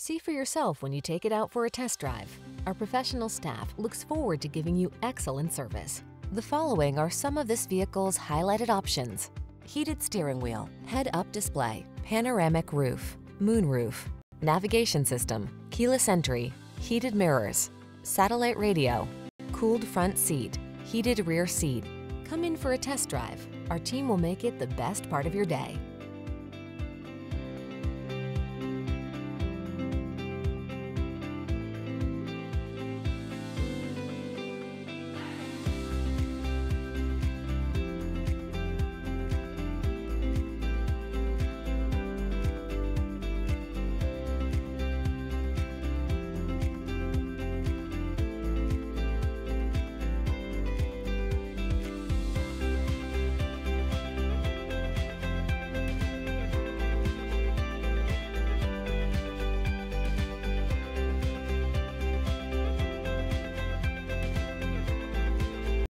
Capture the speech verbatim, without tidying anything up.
See for yourself when you take it out for a test drive. Our professional staff looks forward to giving you excellent service. The following are some of this vehicle's highlighted options: heated steering wheel, head-up display, panoramic roof, moonroof, navigation system, keyless entry, heated mirrors, satellite radio, cooled front seat, heated rear seat. Come in for a test drive. Our team will make it the best part of your day.